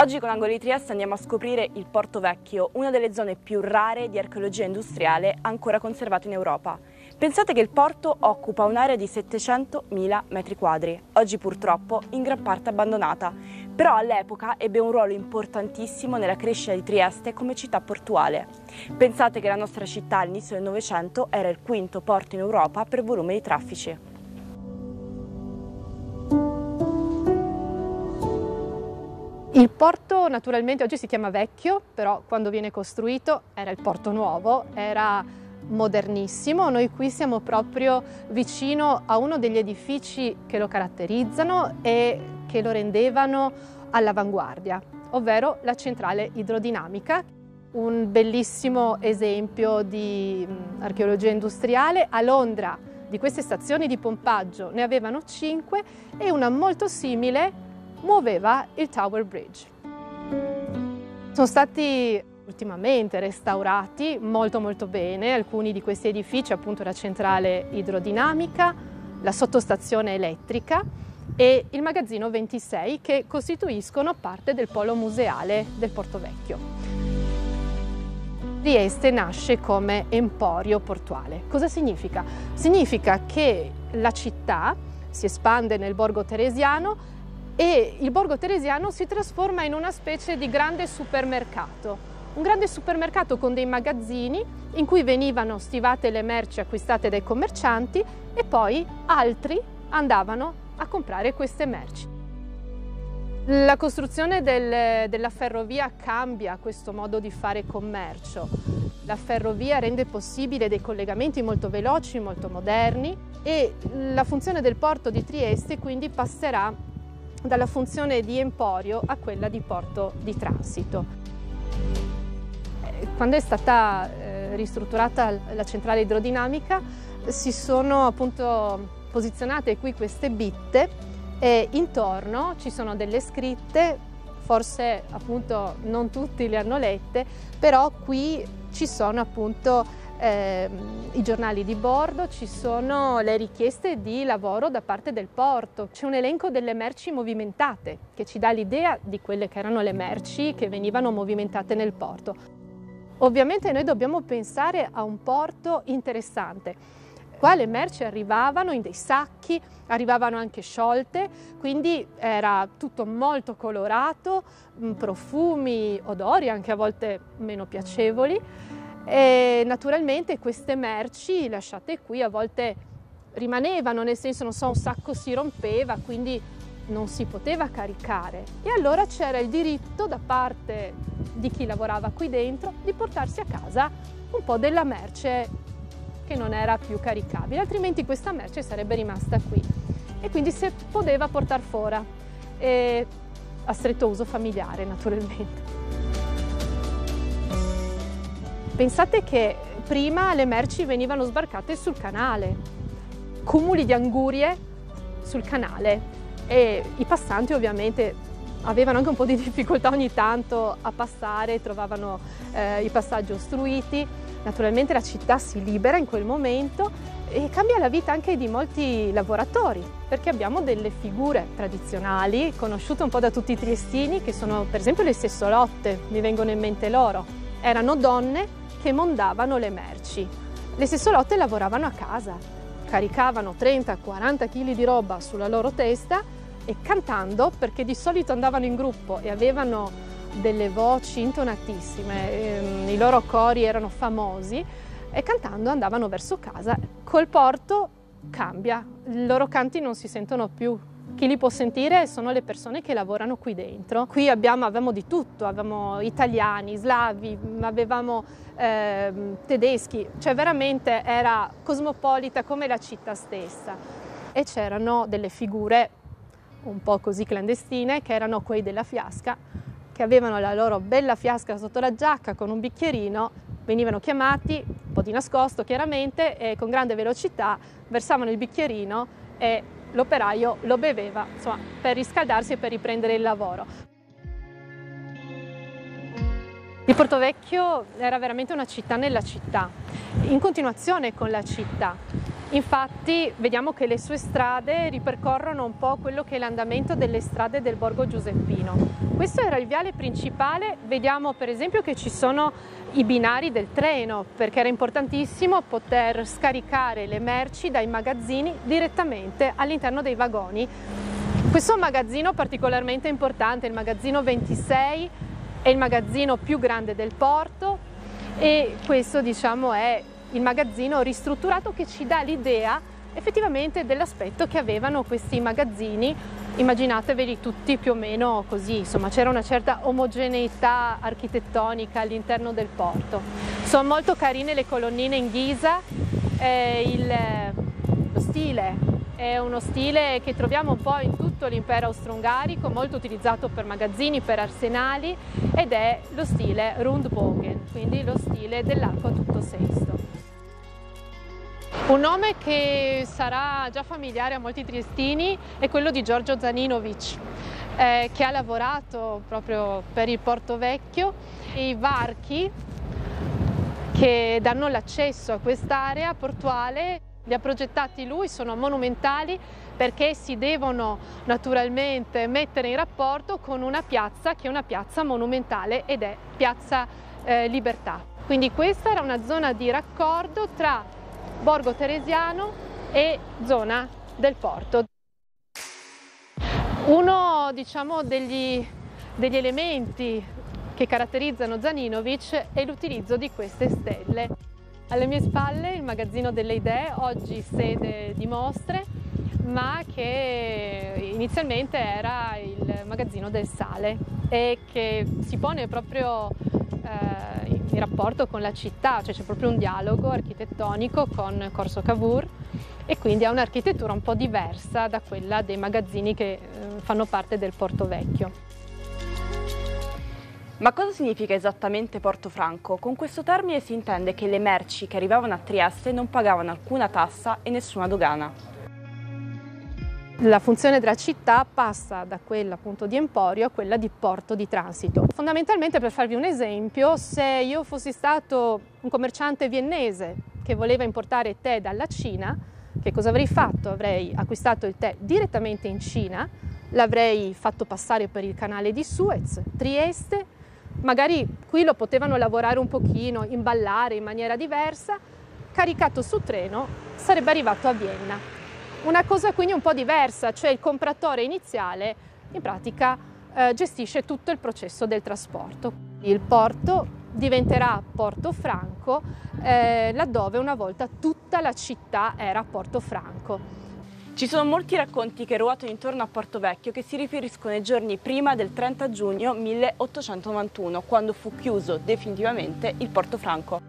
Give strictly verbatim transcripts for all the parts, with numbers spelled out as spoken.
Oggi con Angoli di Trieste andiamo a scoprire il Porto Vecchio, una delle zone più rare di archeologia industriale ancora conservata in Europa. Pensate che il porto occupa un'area di settecentomila metri quadri, oggi purtroppo in gran parte abbandonata, però all'epoca ebbe un ruolo importantissimo nella crescita di Trieste come città portuale. Pensate che la nostra città all'inizio del Novecento era il quinto porto in Europa per volume di traffici. Il porto naturalmente oggi si chiama Vecchio, però quando viene costruito era il porto nuovo, era modernissimo. Noi qui siamo proprio vicino a uno degli edifici che lo caratterizzano e che lo rendevano all'avanguardia, ovvero la centrale idrodinamica, un bellissimo esempio di archeologia industriale. A Londra di queste stazioni di pompaggio ne avevano cinque e una molto simile muoveva il Tower Bridge. Sono stati ultimamente restaurati molto molto bene alcuni di questi edifici, appunto la centrale idrodinamica, la sottostazione elettrica e il magazzino ventisei, che costituiscono parte del polo museale del Porto Vecchio. Trieste nasce come emporio portuale. Cosa significa? Significa che la città si espande nel borgo teresiano e il borgo teresiano si trasforma in una specie di grande supermercato, un grande supermercato con dei magazzini in cui venivano stivate le merci acquistate dai commercianti e poi altri andavano a comprare queste merci. La costruzione del, della ferrovia cambia questo modo di fare commercio. La ferrovia rende possibile dei collegamenti molto veloci, molto moderni e la funzione del porto di Trieste quindi passerà dalla funzione di emporio a quella di porto di transito. Quando è stata eh, ristrutturata la centrale idrodinamica si sono appunto posizionate qui queste bitte e intorno ci sono delle scritte, forse appunto non tutti le hanno lette, però qui ci sono appunto Eh, i giornali di bordo, ci sono le richieste di lavoro da parte del porto, c'è un elenco delle merci movimentate che ci dà l'idea di quelle che erano le merci che venivano movimentate nel porto. Ovviamente noi dobbiamo pensare a un porto interessante. Qua le merci arrivavano in dei sacchi, arrivavano anche sciolte, quindi era tutto molto colorato, profumi, odori anche a volte meno piacevoli. E naturalmente queste merci lasciate qui a volte rimanevano, nel senso, non so, un sacco si rompeva, quindi non si poteva caricare e allora c'era il diritto da parte di chi lavorava qui dentro di portarsi a casa un po' della merce che non era più caricabile, altrimenti questa merce sarebbe rimasta qui e quindi si poteva portare fuori e a stretto uso familiare naturalmente. Pensate che prima le merci venivano sbarcate sul canale, cumuli di angurie sul canale e i passanti ovviamente avevano anche un po' di difficoltà ogni tanto a passare, trovavano eh, i passaggi ostruiti. Naturalmente la città si libera in quel momento e cambia la vita anche di molti lavoratori, perché abbiamo delle figure tradizionali conosciute un po' da tutti i triestini che sono per esempio le sessolotte, mi vengono in mente loro. Erano donne che mondavano le merci. Le sessolotte lavoravano a casa, caricavano trenta quaranta chili di roba sulla loro testa e cantando, perché di solito andavano in gruppo e avevano delle voci intonatissime, ehm, i loro cori erano famosi e cantando andavano verso casa. Col porto cambia, i loro canti non si sentono più. Chi li può sentire sono le persone che lavorano qui dentro. Qui abbiamo, avevamo di tutto, avevamo italiani, slavi, avevamo eh, tedeschi, cioè veramente era cosmopolita come la città stessa. E c'erano delle figure un po' così clandestine che erano quei della fiasca, che avevano la loro bella fiasca sotto la giacca con un bicchierino, venivano chiamati, un po' di nascosto chiaramente, e con grande velocità versavano il bicchierino e l'operaio lo beveva, insomma, per riscaldarsi e per riprendere il lavoro. Il Porto Vecchio era veramente una città nella città, in continuazione con la città. Infatti vediamo che le sue strade ripercorrono un po' quello che è l'andamento delle strade del Borgo Giuseppino. Questo era il viale principale, vediamo per esempio che ci sono i binari del treno, perché era importantissimo poter scaricare le merci dai magazzini direttamente all'interno dei vagoni. Questo è un magazzino particolarmente importante, il magazzino ventisei, è il magazzino più grande del porto e questo, diciamo, è il magazzino ristrutturato che ci dà l'idea effettivamente dell'aspetto che avevano questi magazzini. Immaginateveli tutti più o meno così, insomma c'era una certa omogeneità architettonica all'interno del porto. Sono molto carine le colonnine in ghisa, eh, il, lo stile è uno stile che troviamo un po' in tutto l'impero austro-ungarico, molto utilizzato per magazzini, per arsenali, ed è lo stile Rundbogen, quindi lo stile dell'arco a tutto sesto. Un nome che sarà già familiare a molti triestini è quello di Giorgio Zaninovic, eh, che ha lavorato proprio per il Porto Vecchio. I varchi che danno l'accesso a quest'area portuale li ha progettati lui, sono monumentali perché si devono naturalmente mettere in rapporto con una piazza che è una piazza monumentale ed è Piazza eh, Libertà. Quindi questa era una zona di raccordo tra Borgo Teresiano e zona del porto. Uno, diciamo, degli, degli elementi che caratterizzano Zaninovic è l'utilizzo di queste stelle. Alle mie spalle il magazzino delle idee, oggi sede di mostre, ma che inizialmente era il magazzino del sale e che si pone proprio eh, in rapporto con la città, cioè c'è proprio un dialogo architettonico con Corso Cavour e quindi ha un'architettura un po' diversa da quella dei magazzini che eh, fanno parte del Porto Vecchio. Ma cosa significa esattamente Porto Franco? Con questo termine si intende che le merci che arrivavano a Trieste non pagavano alcuna tassa e nessuna dogana. La funzione della città passa da quella appunto di emporio a quella di porto di transito. Fondamentalmente, per farvi un esempio, se io fossi stato un commerciante viennese che voleva importare tè dalla Cina, che cosa avrei fatto? Avrei acquistato il tè direttamente in Cina, l'avrei fatto passare per il canale di Suez, Trieste, magari qui lo potevano lavorare un pochino, imballare in maniera diversa, caricato su treno, sarebbe arrivato a Vienna. Una cosa quindi un po' diversa, cioè il compratore iniziale in pratica eh, gestisce tutto il processo del trasporto. Il porto diventerà Porto Franco eh, laddove una volta tutta la città era Porto Franco. Ci sono molti racconti che ruotano intorno a Porto Vecchio che si riferiscono ai giorni prima del trenta giugno milleottocentonovantuno, quando fu chiuso definitivamente il Porto Franco.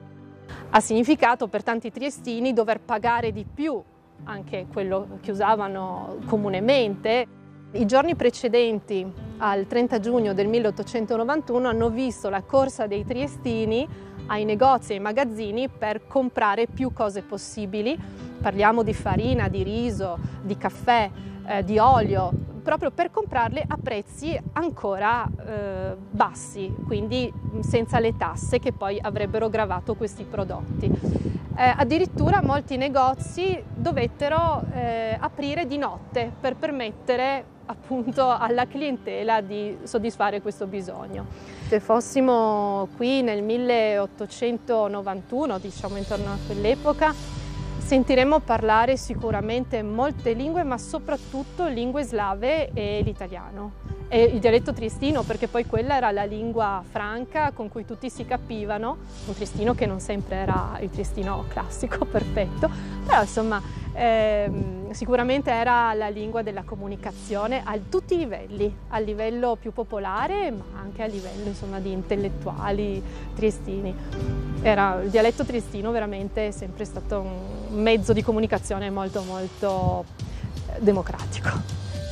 Ha significato per tanti triestini dover pagare di più anche quello che usavano comunemente. I giorni precedenti al trenta giugno del milleottocentonovantuno hanno visto la corsa dei triestini ai negozi e ai magazzini per comprare più cose possibili. Parliamo di farina, di riso, di caffè, eh, di olio, proprio per comprarle a prezzi ancora eh, bassi, quindi senza le tasse che poi avrebbero gravato questi prodotti. Eh, addirittura molti negozi dovettero eh, aprire di notte per permettere appunto alla clientela di soddisfare questo bisogno. Se fossimo qui nel milleottocentonovantuno, diciamo intorno a quell'epoca, sentiremo parlare sicuramente molte lingue, ma soprattutto lingue slave e l'italiano e il dialetto triestino, perché poi quella era la lingua franca con cui tutti si capivano, un triestino che non sempre era il triestino classico perfetto, però insomma ehm, sicuramente era la lingua della comunicazione a tutti i livelli, a livello più popolare ma anche a livello insomma di intellettuali triestini. Era, il dialetto triestino veramente è sempre stato un mezzo di comunicazione molto molto democratico.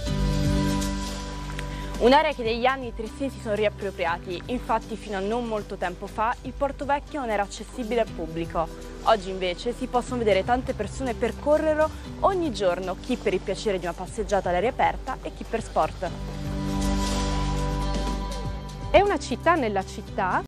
Un'area che negli anni i triestini si sono riappropriati, infatti fino a non molto tempo fa il Porto Vecchio non era accessibile al pubblico. Oggi invece si possono vedere tante persone percorrerlo ogni giorno, chi per il piacere di una passeggiata all'aria aperta e chi per sport. È una città nella città.